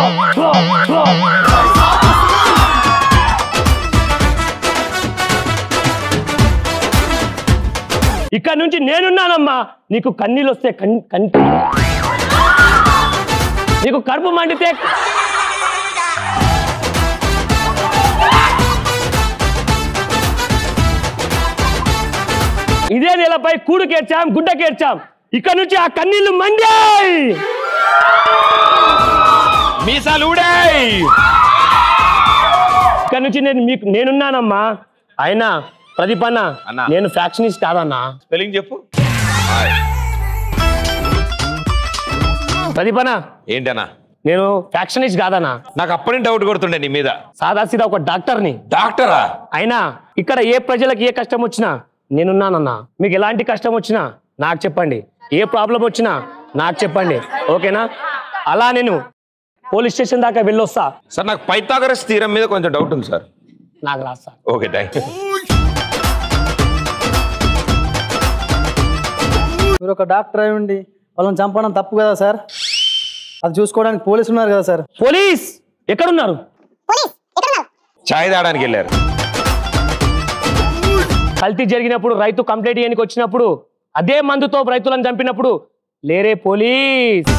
ఇక్కడ నుంచి నేనున్నానమ్మా. నీకు కన్నీళ్ళు వస్తే కన్ నీకు కడుపు మండితే ఇదే నెలపై కూడుకేర్చాం, గుడ్డకేర్చాం. ఇక్కడ నుంచి ఆ కన్నీళ్లు మండాయి, మీసాలు ఊడాయి. ఇక్కడ నుంచి నేను మీకు నేనున్నానమ్మా. అయినా ప్రదీపన్న నేను ఫ్యాక్షనిస్ట్ కాదన్నా. స్పెల్లింగ్ చెప్పు. ప్రదీపన్న ఏంటన్నా? నేను ఫ్యాక్షనిస్ట్ కాదన్నా. నాకు అప్పటి డౌట్ కొడుతుండే నీ మీద. సాదా సీదా ఒక డాక్టర్ని. డాక్టరా? అయినా ఇక్కడ ఏ ప్రజలకు ఏ కష్టం వచ్చినా నేనున్నానన్నా. మీకు ఎలాంటి కష్టం వచ్చినా నాకు చెప్పండి, ఏ ప్రాబ్లం వచ్చినా నాకు చెప్పండి, ఓకేనా? అలా నేను పోలీస్ స్టేషన్ దాకా వెళ్ళొస్తా. సార్ నాకు పైథాగరస్ థీరం మీద కొంచెం డౌట్ ఉంది సార్. నాకు రాదు సార్. Okay thank you. మీరు ఒక డాక్టర్ అయి ఉండి వాళ్ళని చంపడం తప్పు కదా సార్? అది చూసుకోవడానికి పోలీసులు ఉన్నారు కదా సార్. పోలీస్ ఎక్కడున్నారు? చాయ్ తాగడానికి వెళ్ళారు. కల్తీ జరిగినప్పుడు రైతు కంప్లైంట్ చేయడానికి వచ్చినప్పుడు అదే మందుతో రైతులను చంపినప్పుడు లేరే పోలీస్.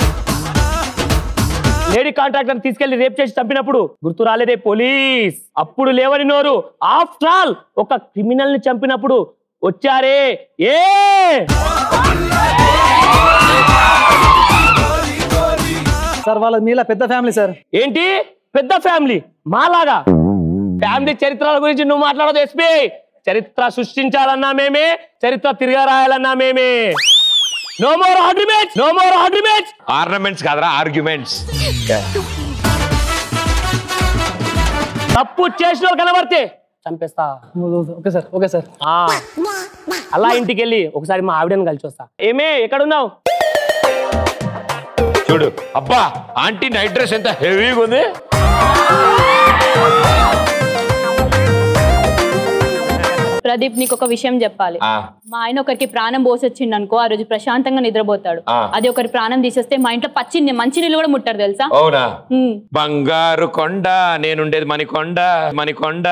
లేడీ కాంట్రాక్టర్ తీసుకెళ్లి రేప్ చేసి చంపినప్పుడు గుర్తు రాలేదే పోలీస్. అప్పుడు లేవని నోరు. ఆఫ్టర్ ఆల్ ఒక క్రిమినల్ ని చంపినప్పుడు వచ్చారే ఏ సార్? వాళ్ళ మీలా పెద్ద ఫ్యామిలీ సార్. ఏంటి పెద్ద ఫ్యామిలీ? మాలాగా ఫ్యామిలీ చరిత్రల గురించి నువ్వు మాట్లాడదు ఎస్పీ. చరిత్ర సృష్టించాలన్నా మేమే, చరిత్ర తిరిగా రాయాలన్నా మేమే. No more arguments, no more arguments. Ornaments కాదరా, ఆర్గ్యుమెంట్స్. తప్పు చేసిన కనబడితే చంపేస్తా. Okay sir, okay sir. అలా ఇంటికి వెళ్ళి ఒకసారి మా ఆవిడని కలిసి వస్తా. ఏమే ఎక్కడున్నావు? చూడు అబ్బా, ఆంటీ నైట్ డ్రెస్ ఎంత హెవీగా ఉంది. ప్రదీప్, నీకు ఒక విషయం చెప్పాలి. మా ఆయన ఒకరికి ప్రాణం పోసొచ్చిండు అనుకో, ఆ రోజు ప్రశాంతంగా నిద్రపోతాడు. అది ఒకరి ప్రాణం తీసేస్తే మా ఇంట్లో పచ్చి మంచి నీళ్ళు కూడా ముట్టారు తెలుసా? అవునా? బంగారు కొండ, నేనుండేది మణికొండ, మణికొండ.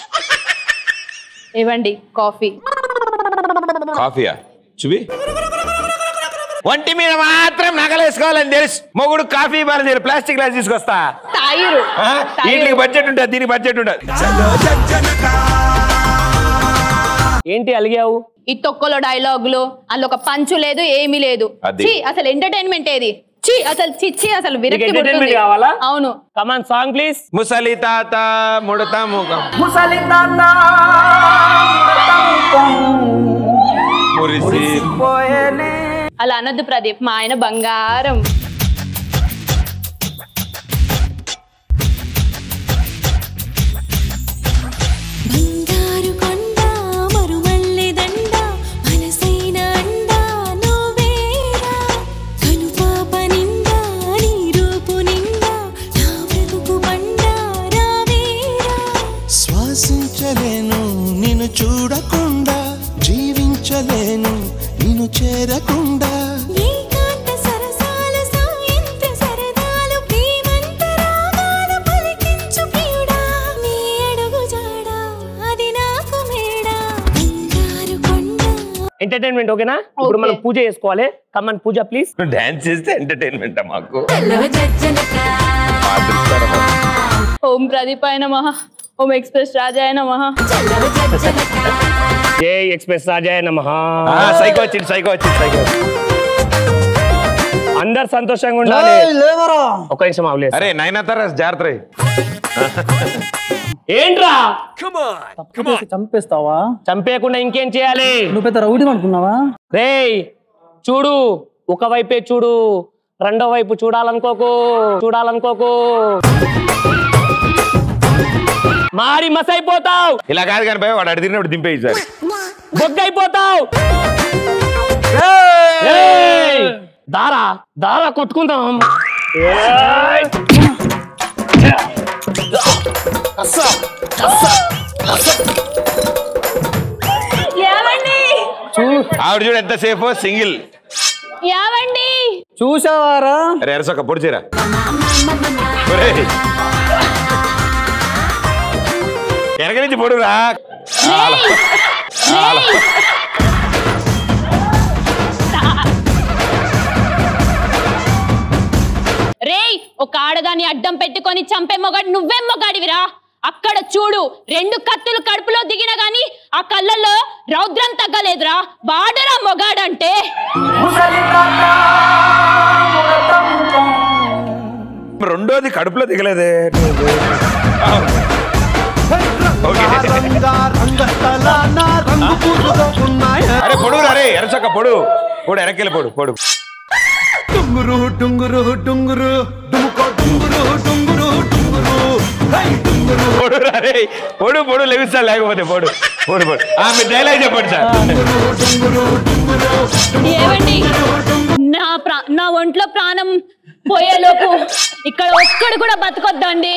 ఇవ్వండి కాఫీ. కాఫీయా? చూపి. ఒంటి మీద మాత్రం నగలేసుకోవాలని తెలుసు, మొగుడు కాఫీ ఇవ్వాలని తెలుసు. ప్లాస్టిక్ గ్లాస్ తీసుకొస్తా. తాయిరు వీటికి బడ్జెట్ ఉంటుంది, దీనికి బడ్జెట్ ఉండదు. ఏంటి అలిగావు? ఈ తొక్కలో డైలాగులు అందులో ఒక పంచు లేదు, ఏమీ లేదు. అది. ఛీ, అసలు ఎంటర్టైన్మెంట్ ఏది? ఛీ, అసలు చిచ్చి, అసలు విరక్తి ఎంటర్టైన్మెంట్ పుడుతుంది. కావాలా? అవును. Come on song please. ముసలి తాత ముడత ముఖం, ముసలి తాత మురిసి అలా అనొద్దు ప్రదీప్, మా ఆయన బంగారం. శ్వాసించలేను నిన్ను చూడకుండా, జీవించలేను నిన్ను చేరకుండా. ఎంటర్టైన్మెంట్ ఓకేనా? ఇప్పుడు మనం పూజ చేసుకోవాలి. Come on puja please. డాన్స్ చేస్తే ఎంటర్టైన్మెంట్ మాకు. ఓం ప్రదీపాయ నమః, ఓం ఎక్స్ప్రెస్ రాజాయ నమః. జై ఎక్స్ప్రెస్ రాజాయ నమః. సైకో వచ్చింది, సైకో వచ్చింది, సైకో. అందరు సంతోషంగా ఉండాలి. ఒక నిమిషం అవలేదు. అరే నైనా జాగ్రత్త. ఏంట్రా చంపేస్తావా? చంపేయకుండా ఇంకేం చేయాలి? నువ్వు పెద్ద రౌడీ అనుకున్నావా? రేయ్ చూడు, ఒక వైపే చూడు, రెండో వైపు చూడాలనుకోకు, చూడాలనుకోకు. మారి మస్ అయిపోతావు. ఇలా కాదు కానీ భయ, వాడు అడి తిరిగినప్పుడు దింపేయి సార్, బొగ్గైపోతావు. దారా దారా కొట్టుకుందాం. ఆవిడ చూడు ఎంత సేఫ్, సింగిల్. యావండి చూసావారా? అరే అరసొక్క పొడిచేరా. వెనక నుంచి పొడురా. రేయ్, ఒక ఆడదాన్ని అడ్డం పెట్టుకొని చంపే మొగాడు నువ్వేం మొగాడివిరా? అక్కడ చూడు, రెండు కత్తులు కడుపులో దిగిన గాని ఆ కళ్ళల్లో రౌద్రం తగ్గలేదురా. వాడరా మొగాడంటే. రెండోది కడుపులో దిగలేదే. అరే పొడు, అరే ఎరచక్క పొడు, పొడు ఎరకెళ్ళి పొడు, పొడు. డుంగురు డుంగురు డుంగురు డుముకో డుంగురు డుంగురు డుంగురు పొడు రే, పొడు పొడు లెగిస్తా, లేకపోతే పొడు పొడు పొడు. మీరు డైలాగ్ చెప్పండి సార్. ఏవండి, నా ప్రా నా ఒంట్లో ప్రాణం పోయేలోపు ఇక్కడ ఒక్కడు కూడా బతకొద్దండి.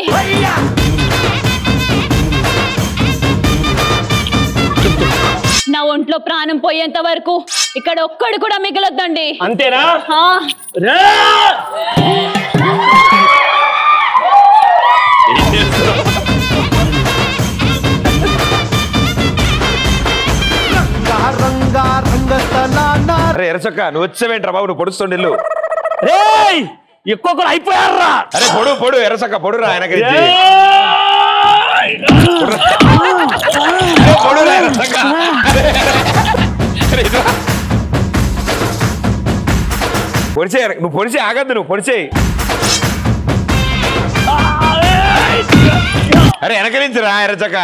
నా ఒంట్లో ప్రాణం పోయేంత వరకు ఇక్కడ ఒక్కడు కూడా మిగలొద్దండి. అంతేనా? అరే ఎరచక్క, నువ్వు వచ్చావేంట్రా బాబు, నువ్వు పొడుస్తుండే ఇల్లు. ఎక్కువ కూడా అయిపోయారా? అరే పొడు పొడు ఎరచక్క పొడురా ఆయన పొడిచే. నువ్వు పొడిచే, ఆగద్దు, నువ్వు పొడిచేయి. అరే వెనకరించరా ఎర్రచక్క.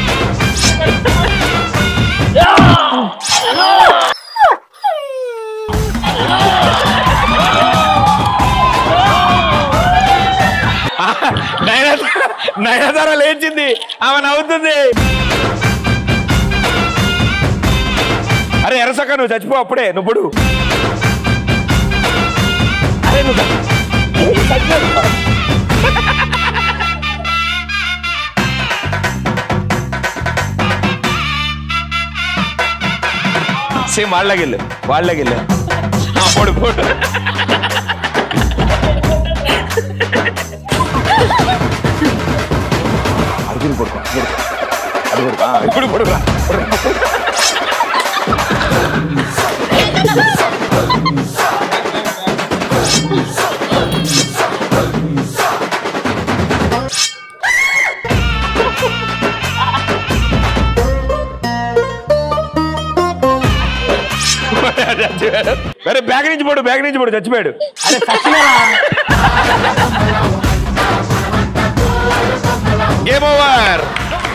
నయనతార లేచింది, ఆమె నవ్వుతుంది. అరే ఎర్రచక్క నువ్వు చచ్చిపో అప్పుడే, నువ్వు అరే నువ్వు సేమ్ వాళ్ళకెళ్ళు వాళ్ళకెళ్ళు పొడు పొడు అర్జున్ పొడుకో అది పొడుకో ఇప్పుడు పొడురా. అరే బ్యాగ్ నుంచి పోడు బ్యాగ్ నుంచి పోడు చచ్చిపోయాడు. అరే చచ్చిపోయా. Game over.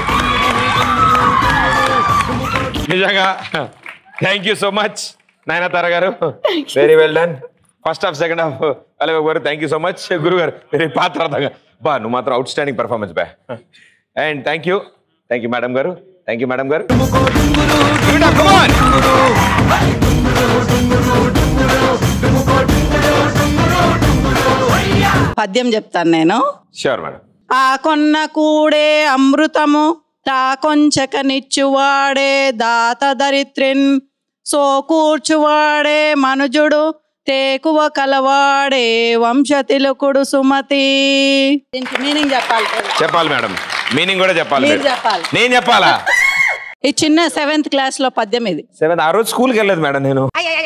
నిజంగా thank you so much Nayanthara garu, very well done. First half second half అలాగే గారు థ్యాంక్ యూ సో మచ్. గురువు గారు వెరీ పాత్రగా బా నువ్వు మాత్రం అవుట్ స్టాండింగ్ పర్ఫార్మెన్స్ బా. And thank you thank you madam గారు, థ్యాంక్ యూ మేడం గారు. పద్యం చెప్తాను నేను. Sure madam. ఆ కొన్న కూడే అమృతము తా కొంచకనిచ్చువాడే దాత దరిత్రిన్ సో కూర్చువాడే మనుజుడు తేకువ కలవాడే వంశతిలకుడు సుమతి. దీనికి మీనింగ్ చెప్పాలి చెప్పాలి మేడం, మీనింగ్ కూడా చెప్పాలి. మీరు చెప్పాలి. నేను చెప్పాలా? ఈ చిన్న సెవెంత్ క్లాస్ లో పద్యం ఇది. సెవెంత్ ఆ రోజు స్కూల్కి వెళ్ళలేదు మేడం నేను.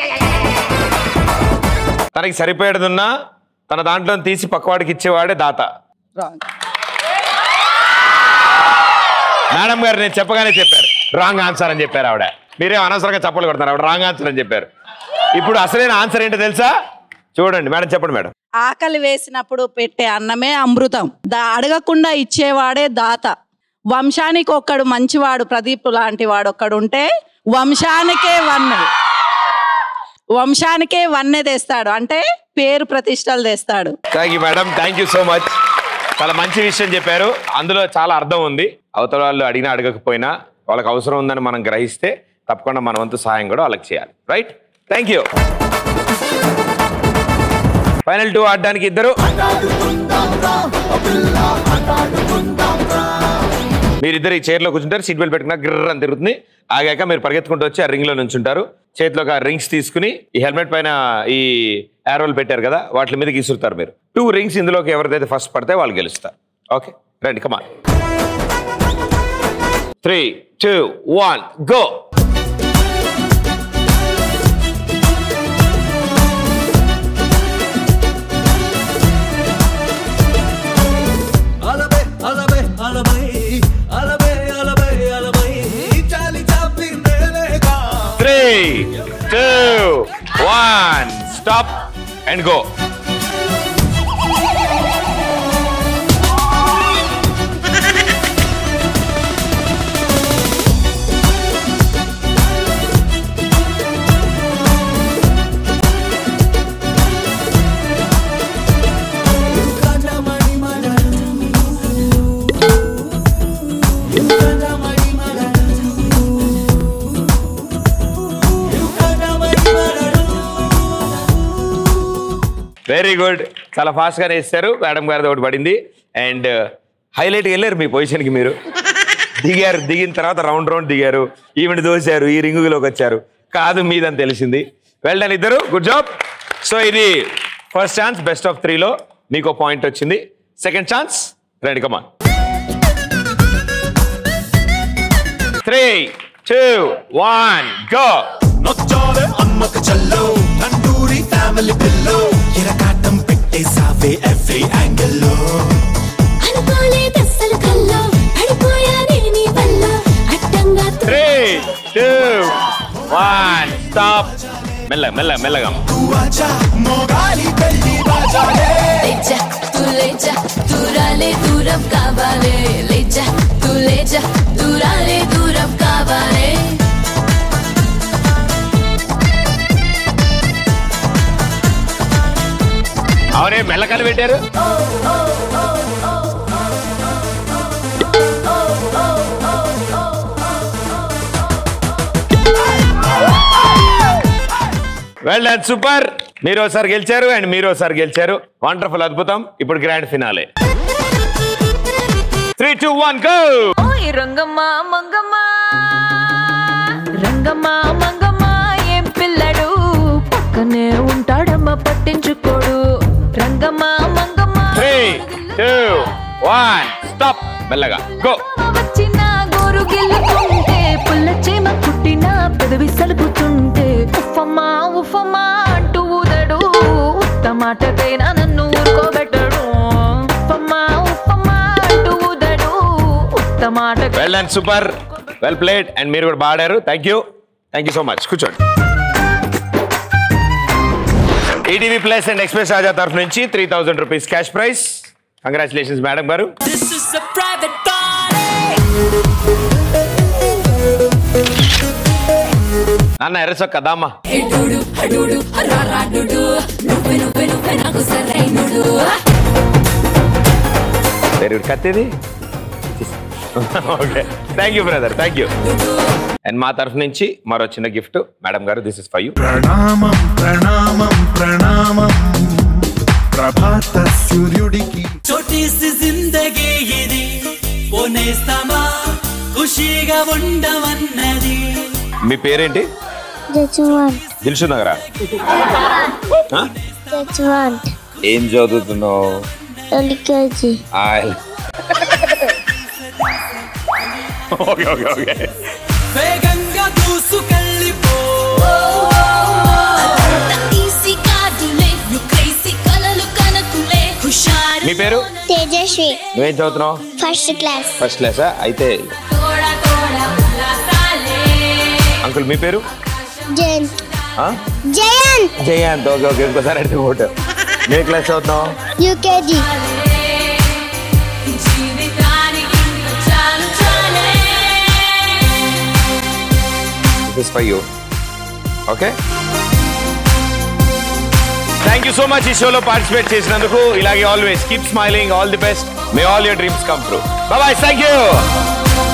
తనకి సరిపోయేదున్నా తన దాంట్లో తీసి పక్కవాడికి ఇచ్చేవాడే దాత. మేడం గారు నేను చెప్పగానే చెప్పారు రాంగ్ ఆన్సర్ అని చెప్పారు ఆవిడ. మీరే అనవసరంగా చప్పలు కొడుతున్నారు, ఆవిడ రాంగ్ ఆన్సర్ అని చెప్పారు. ఇప్పుడు అసలైన ఆన్సర్ ఏంటో తెలుసా? చూడండి మేడం, చెప్పండి మేడం. ఆకలి వేసినప్పుడు పెట్టే అన్నమే అమృతం, దా అడగకుండా ఇచ్చేవాడే దాత. వంశానికి ఒక్కడు మంచివాడు ప్రదీప్ లాంటి వాడు ఒక్కడు ఉంటే వంశానికే వన్నె వంశానికే వన్నె తెస్తాడు, అంటే పేరు ప్రతిష్టలు తెస్తాడు. Thank you madam, thank you so much. చాలా మంచి విషయం చెప్పారు, అందులో చాలా అర్థం ఉంది. అవతల వాళ్ళు అడిగినా అడగకపోయినా వాళ్ళకి అవసరం ఉందని మనం గ్రహిస్తే తప్పకుండా మన వంతు సహాయం కూడా వాళ్ళకి చేయాలి. Right, thank you. Final two ఆడడానికి ఇద్దరు. మీరిద్దరు ఈ చైర్లో కూర్చుంటారు, సీట్ బెల్ట్ పెట్టుకున్నా గిర్ర అని తిరుగుతుంది. ఆగాక మీరు పరిగెత్తుకుంటూ వచ్చి ఆ రింగ్ లో నుంచుంటారు. చేతిలో ఆ రింగ్స్ తీసుకుని ఈ హెల్మెట్ పైన ఈ యారోలు పెట్టారు కదా వాటి మీద గీసురుతారు మీరు. టూ రింగ్స్ ఇందులోకి ఎవరిదైతే ఫస్ట్ పడితే వాళ్ళు గెలుస్తారు. ఓకే రండి, come on. Three two one go. Three, two, one, stop and go. Very good, చాలా ఫాస్ట్ గానే ఇస్తారు. మేడం గారిది ఒకటి పడింది. అండ్ హైలైట్ వెళ్ళారు మీ పొజిషన్కి, మీరు దిగారు. దిగిన తర్వాత రౌండ్ రౌండ్ దిగారు, ఈవెంట్ దోశారు, ఈ రింగులోకి వచ్చారు. కాదు మీదని తెలిసింది. వెల్ డన్ ఇద్దరు, గుడ్ జాబ్. సో ఇది ఫస్ట్ ఛాన్స్ బెస్ట్ ఆఫ్ త్రీలో మీకు పాయింట్ వచ్చింది. Second chance ready, come on. Three two one go. నొచ్చావే అమ్మక చల్లో తండూరి ఫ్యామిలీ పిల్లో ఎరకాటం పెట్టేసావే ఎవ్రీ యాంగిల్ లో అనుకోలేదు అస్సలు కల్లో పడిపోయానే నీ వల్ల అడ్డంగా. Three two one stop. మెల్ల మెల్ల మెల్లగా. తూ ఆజా మోగాలి పెళ్లి బాజాలే తెచ్చా తూ తూ లేజా దూరాలే దూరం కావాలే లేజా తూ లేజా దూరాలే దూరం కావాలే అవునే మెల్లకలు పెట్టారు. Well done, super. మీరు ఒకసారి గెలిచారు అండ్ మీరు ఒకసారి గెలిచారు. వండర్ఫుల్, అద్భుతం. ఇప్పుడు grand finale. Three two one go. Rangamma Mangamma Rangamma Mangamma ఏం పిల్లడు పక్కనే ఉంటాడమ్మ పట్టించుకోడు Rangamma Mangamma three two one stop. మెల్లగా గో. వచ్చిన గోరు గిల్లుతుంటే పుల్ల చేమ కుట్టిన పెదవి సలుపుతుంటే ఉఫమ్మా ఉఫమ్మా అంటూ ఊదడు ఉత్తమాటకైనా నన్ను ఊరుకోబెట్టడు ఉఫమ్మా ఉఫమ్మా అంటూ ఊదడు ఉత్తమాట. Well done, super, well played. And మీరు కూడా బాడారు. Thank you thank you so much. కూర్చోండి. ETV plus and express Raja తరఫు నుంచి three thousand rupees cash prize. Congratulations madam గారు. నాన్న ఎర్రసొక్క దామా. కత్తేది. Okay, thank you brother, thank you. And మా తరఫు నుంచి మరో చిన్న గిఫ్ట్ మేడం గారు. This is for you. ప్రణామం ప్రణామం ప్రణామం ప్రభాత సూర్యుడికి. చోటీసి జిందగీ ఇది పోనేస్తామా ఖుషిగా ఉండవన్నది. మీ పేరేంటి? దిల్షు నగరా. ఏం చదువుతున్నావు? Okay okay okay. వేగంగా దూసుకెళ్ళిపో మీ పేరు? తేజస్వి. నువ్వేం చదువుతున్నావు? First class. ఫస్ట్ క్లాసా? అయితే అంకుల్ మీ పేరు? జయంత్. ఆ? జయంత్. జయంత్. ఓకే ఓకే, ఇంకోసారి అడిగితే ఓటు. ఏ క్లాస్ చదువుతున్నావు? UKG. This is for you. Okay? Thank you so much ఈ షోలో పార్టిసిపేట్ చేసినందుకు. ఇలాగే always keep smiling. All the best. May all your dreams come true. Bye bye. Thank you.